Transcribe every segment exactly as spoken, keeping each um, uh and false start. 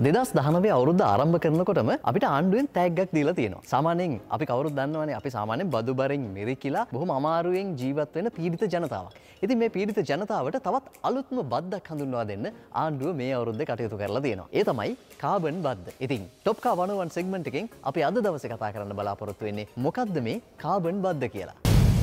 දෙදහස් දහනවය අවුරුද්ද ආරම්භ කරනකොටම අපිට ආණ්ඩුවෙන් තෑග්ගක් දීලා තියෙනවා. සාමාන්‍යයෙන් අපි කවුරුත් දන්නවනේ අපි සාමාන්‍යයෙන් බදු බරින් මිරිකිලා බොහොම අමාරුවෙන් ජීවත් වෙන පීඩිත ජනතාවක්. ඉතින් මේ පීඩිත ජනතාවට තවත් අලුත්ම බද්දක් හඳුන්වා දෙන්න ආණ්ඩුව මේ අවුරුද්දේ කටයුතු කරලා තියෙනවා. ඒ තමයි කාබන් බද්ද. ඉතින් ටොප් කා one oh one segment එකෙන් අපි අද දවසේ කතා කරන්න බලාපොරොත්තු වෙන්නේ මොකක්ද මේ කාබන් බද්ද කියලා.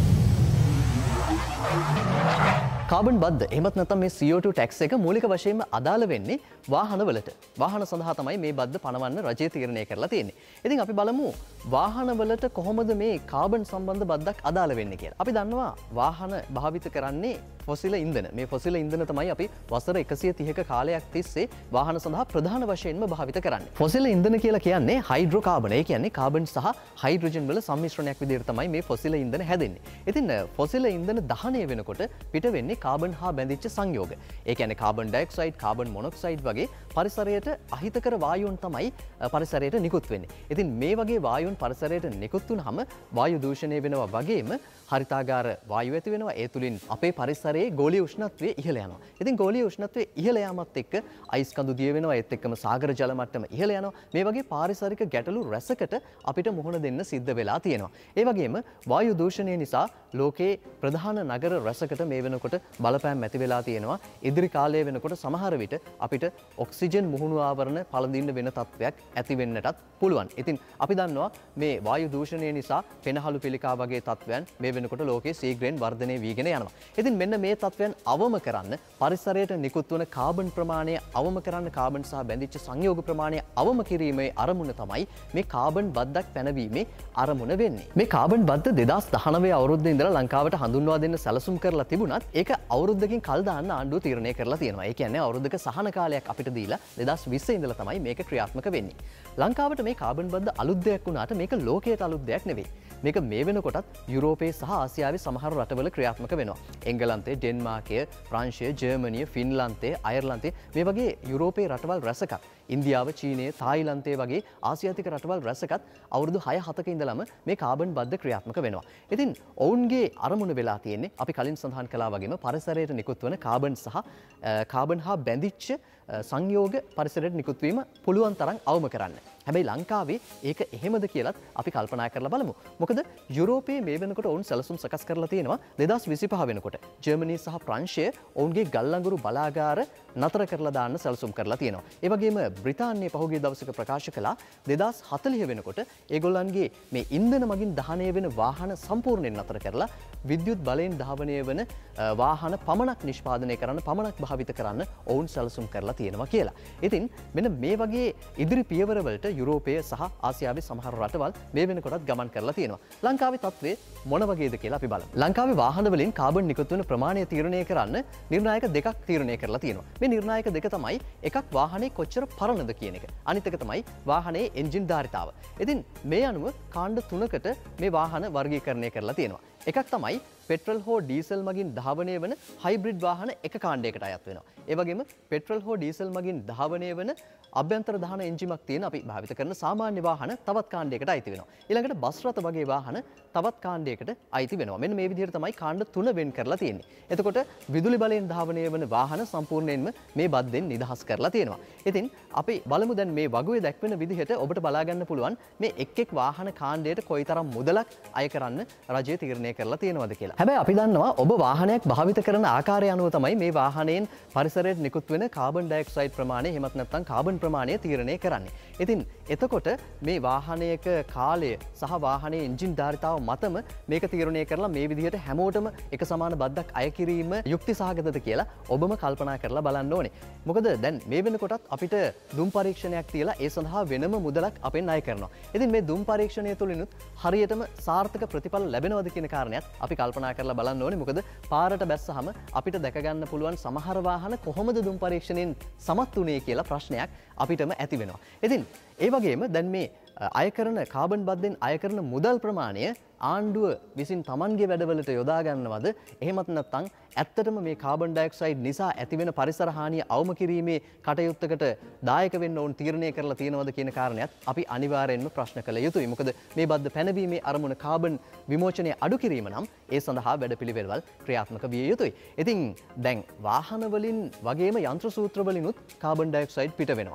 කාබන් බද්ද එහෙමත් නැත්නම් මේ C O two tax එක මූලික වශයෙන්ම අදාළ වෙන්නේ වාහනවලට. වාහන සඳහා තමයි මේ බද්ද පනවන්න රජය තීරණය කරලා තියෙන්නේ. ඉතින් අපි බලමු වාහනවලට කොහොමද මේ කාබන් සම්බන්ධ බද්දක් අදාළ වෙන්නේ කියලා. අපි දන්නවා වාහන භාවිත කරන්නේ ෆොසිල ඉන්ධන. මේ ෆොසිල ඉන්ධන තමයි අපි වසර එකසිය තිහක කාලයක් තිස්සේ වාහන සඳහා ප්‍රධාන වශයෙන්ම භාවිත කරන්නේ. ෆොසිල ඉන්ධන කියලා කියන්නේ හයිඩ්‍රෝකාබන්. ඒ කියන්නේ කාබන් සහ හයිඩ්‍රජන් වල සම්මිශ්‍රණයක් විදිහට තමයි මේ ෆොසිල ඉන්ධන හැදෙන්නේ. ඉතින් ෆොසිල ඉන්ධන දහනය වෙනකොට පිට වෙන්නේ කාබන් හා බැඳිච්ච සංයෝග. ඒ කියන්නේ කාබන් ඩයොක්සයිඩ්, කාබන් මොනොක්සයිඩ් වගේ පරිසරයට අහිතකර වායුන් තමයි පරිසරයට නිකුත් වෙන්නේ. ඉතින් මේ වගේ වායුන් පරිසරයට නිකුත් වුනහම වායු දූෂණය වෙනවා වගේම හරිතාගාර වායු ඇති වෙනවා. ඒ තුලින් අපේ පරිසරයේ ගෝලීය උෂ්ණත්වය ඉහළ යනවා. ඉතින් ගෝලීය උෂ්ණත්වය ඉහළ යාමත් එක්ක අයිස් කඳු දිය වෙනවා. ඒත් එක්කම සාගර ජල මට්ටම ඉහළ යනවා. මේ වගේ පාරිසරික ගැටලු රැසකට අපිට මුහුණ දෙන්න සිද්ධ වෙලා තියෙනවා. ඒ වගේම වායු දූෂණය නිසා ලෝකේ ප්‍රධාන නගර රැසකට මේ වෙනකොට බලපෑම් ඇති වෙලා තියෙනවා. ඉදිරි කාලය වෙනකොට සමහර විට අපිට ඔක්සිජන් මුහුණු ආවරණ පළඳින්න වෙන තත්ත්වයක් ඇති වෙන්නටත් පුළුවන්. ඉතින් අපි දන්නවා මේ වායු දූෂණය නිසා පෙනහළු පිළිකා වගේ තත්ත්වයන් මේ වෙනකොට ලෝකයේ ශීඝ්‍රයෙන් වර්ධනය වීගෙන යනවා. ඉතින් මෙන්න මේ තත්ත්වයන් අවම කරන්න පරිසරයට නිකුත් වන කාබන් ප්‍රමාණය අවම කරන්න කාබන් සහ බැඳිච්ච සංයෝග ප්‍රමාණය අවම කිරීමේ අරමුණ තමයි මේ කාබන් බද්දක් පැනවීමේ අරමුණ වෙන්නේ. මේ කාබන් බද්ද දෙදහස් දහනවය අවුරුද්දේ ඉඳලා ලංකාවට හඳුන්වා දෙන්න සැලසුම් කරලා තිබුණත් ඒක අවුරුද්දකින් කල් දාන්න ආණ්ඩුව තීරණය කරලා තියෙනවා. ඒ කියන්නේ අවුරුද්දක සහන කාලයක් අපිට දීලා දෙදහස් විස්ස ඉඳලා තමයි මේක ක්‍රියාත්මක වෙන්නේ. ලංකාවට මේ කාබන් බද්ද අලුත් දෙයක් වුණාට මේක ලෝකයට අලුත් දෙයක් නෙවෙයි. මේක මේ වෙනකොටත් යුරෝපයේ සහ ආසියාවේ සමහර රටවල ක්‍රියාත්මක වෙනවා. එංගලන්තය, ඩෙන්මාර්කය, ප්‍රංශය, ජර්මනිය, ෆින්ලන්තය, අයර්ලන්තය මේ වගේ යුරෝපයේ රටවල් රැසක ඉන්දියාව, චීනය, තායිලන්තය වගේ ආසියාතික රටවල් රැසකත් අවුරුදු හය හතක ඉඳලම මේ කාබන් බද්ද ක්‍රියාත්මක වෙනවා. ඉතින් ඔවුන්ගේ අරමුණ වෙලා තියෙන්නේ අපි කලින් සඳහන් කළා වගේම පරිසරයට නිකුත් වන කාබන් සහ කාබන් හා බැඳිච්ච සංයෝග පරිසරයට නිකුත් වීම පුළුවන් තරම් අවම කරන්න. හැබැයි ලංකාවේ ඒක එහෙමද කියලත් අපි කල්පනා කරලා බලමු. මොකද යුරෝපයේ මේ වෙනකොට ඔවුන් සැලසුම් සකස් කරලා තියෙනවා දෙදහස් විසිපහ වෙනකොට. ජර්මනිය සහ ප්‍රංශය ඔවුන්ගේ ගල් අඟුරු බලාගාර නතර කරලා දාන්න සැලසුම් කරලා තියෙනවා. ඒ වගේම බ්‍රිතාන්‍යය පහුගිය දවසක ප්‍රකාශ කළා දෙදහස් හතළිහ වෙනකොට ඒගොල්ලන්ගේ මේ ඉන්ධන මගින් දහනය වෙන වාහන සම්පූර්ණයෙන් නතර කරලා විද්‍යුත් බලයෙන් ධාවනය වන වාහන පමණක් නිෂ්පාදනය කරන්න පමණක් භාවිත කරන්න ඔවුන් සැලසුම් කරලා තියෙනවා කියලා. ඉතින් මෙන්න මේ වගේ ඉදිරි පියවරවලට යුරෝපය සහ ආසියාවේ සමහර රටවල් මේ වෙනකොටත් ගමන් කරලා තියෙනවා. ලංකාවේ තත්ත්වය මොන වගේද කියලා අපි බලමු. ලංකාවේ වාහන වලින් කාබන් නිකුත් වෙන ප්‍රමාණය තීරණය කරන්න නිර්ණායක දෙකක් තීරණය කරලා තියෙනවා. මේ නිර්ණායක දෙක තමයි එකක් වාහනේ කොච්චර පරණද කියන එක. අනිත් එක තමයි වාහනේ එන්ජින් ධාරිතාව. ඉතින් මේ අනුව කාණ්ඩ තුනකට මේ වාහන වර්ගීකරණය කරලා තියෙනවා. එකක් තමයි පෙට්‍රල් හෝ ඩීසල් මගින් ධාවනය වන හයිබ්‍රිඩ් වාහන එක කාණ්ඩයකට අයත් වෙනවා. ඒ වගේම පෙට්‍රල් හෝ ඩීසල් මගින් ධාවනය වන අභ්‍යන්තර දහන එන්ජිමක් තියෙන අපි භාවිත කරන සාමාන්‍ය වාහන තවත් කාණ්ඩයකට අයිති වෙනවා. ඊළඟට බස් රථ වගේ වාහන තවත් කාණ්ඩයකට අයිති වෙනවා. මෙන්න මේ විදිහට තමයි කාණ්ඩ තුන වෙන් කරලා තියෙන්නේ. එතකොට විදුලි බලයෙන් ධාවනය වන වාහන සම්පූර්ණයෙන්ම මේ බද්දෙන් නිදහස් කරලා තියෙනවා. ඉතින් අපි බලමු දැන් මේ වගුවේ දැක්වෙන විදිහට ඔබට බලා ගන්න පුළුවන් මේ එක් එක් වාහන කාණ්ඩයට කොයිතරම් මුදලක් අය කරන්න රජය තීරණය කරලා තියෙනවද කියලා. හැබැයි අපි දන්නවා ඔබ වාහනයක් භාවිත කරන ආකාරය අනුව තමයි මේ වාහනයෙන් පරිසරයට නිකුත් වෙන කාබන් ඩයොක්සයිඩ් ප්‍රමාණය එහෙමත් නැත්නම් කාබන් ප්‍රමාණය තීරණය කරන්නේ. ඉතින් එතකොට මේ වාහනයක කාලය සහ වාහනයේ එන්ජින් ධාරිතාව මතම මේක තීරණය කරලා මේ විදිහට හැමෝටම එක සමාන බද්දක් අය කිරීම යුක්ති සහගතද කියලා ඔබම කල්පනා කරලා බලන්න ඕනේ. මොකද දැන් මේ වෙනකොටත් අපිට දුම් පරීක්ෂණයක් තියලා ඒ සඳහා වෙනම මුදලක් අපෙන් අය කරනවා. ඉතින් මේ දුම් පරීක්ෂණය තුළිනුත් හරියටම සාර්ථක ප්‍රතිඵල ලැබෙනවද කියන කාරණයක් අපි කල්පනා කරලා බලන්න ඕනේ. මොකද පාරට බැස්සහම අපිට දැක ගන්න පුළුවන් සමහර වාහන කොහොමද දුම් පරීක්ෂණයෙන් සමත් වුණේ කියලා ප්‍රශ්නයක් අපිටම ඇති වෙනවා. ඉතින් ඒ වගේම දැන් මේ අය කරන කාබන් බද්දෙන් අය කරන මුදල් ප්‍රමාණය ආණ්ඩුව විසින් තමන්ගේ වැඩවලට යොදා ගන්නවද එහෙමත් නැත්නම් ඇත්තටම මේ කාබන් ඩයොක්සයිඩ් නිසා ඇතිවෙන පරිසර හානිය අවම කිරීමේ කටයුත්තකට දායක වෙන්න ඕන තීරණය කරලා තියෙනවද කියන කාරණයක් අපි අනිවාර්යයෙන්ම ප්‍රශ්න කළ යුතුයි. මොකද මේ බද්ද පැනවීමේ අරමුණ කාබන් විමෝචනය අඩු කිරීම නම් ඒ සඳහා වැඩපිළිවෙළවල් ක්‍රියාත්මක විය යුතුයි. ඉතින් දැන් වාහන වලින් වගේම යන්ත්‍ර සූත්‍ර වලිනුත් කාබන් ඩයොක්සයිඩ් පිට වෙනවා.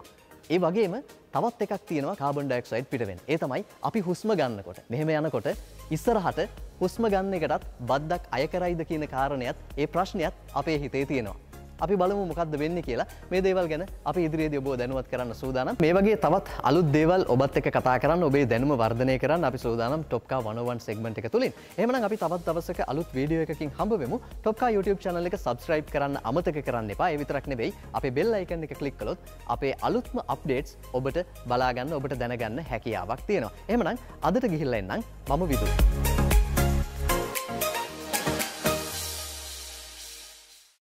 ඒ වගේම තවත් එකක් තියෙනවා කාබන් ඩයොක්සයිඩ් පිට වෙන. ඒ තමයි අපි හුස්ම ගන්නකොට. මෙහෙම යනකොට ඉස්සරහට හුස්ම ගන්න එකටත් බද්දක් අය කරයිද කියන කාරණයත් ඒ ප්‍රශ්නයත් අපේ හිතේ තියෙනවා. අපි බලමු මොකක්ද වෙන්නේ කියලා. මේ දේවල් ගැන අපි ඉදිරියේදී ඔබව දැනුවත් කරන්න සූදානම්. මේ වගේ තවත් අලුත් දේවල් ඔබත් එක්ක කතා කරන්න, ඔබේ දැනුම වර්ධනය කරන්න අපි සූදානම් ටොප්කා one oh one segment එක තුලින්. එහෙමනම් අපි තවත් දවසක අලුත් වීඩියෝ එකකින් හම්බ වෙමු. ටොප්කා YouTube channel එක subscribe කරන්න අමතක කරන්න එපා. ඒ විතරක් නෙවෙයි අපේ bell icon එක click කළොත් අපේ අලුත්ම updates ඔබට බලා ගන්න, ඔබට දැනගන්න හැකියාවක් තියෙනවා. එහෙමනම් අදට ගිහිල්ලා එන්නම්. මම විදුලි.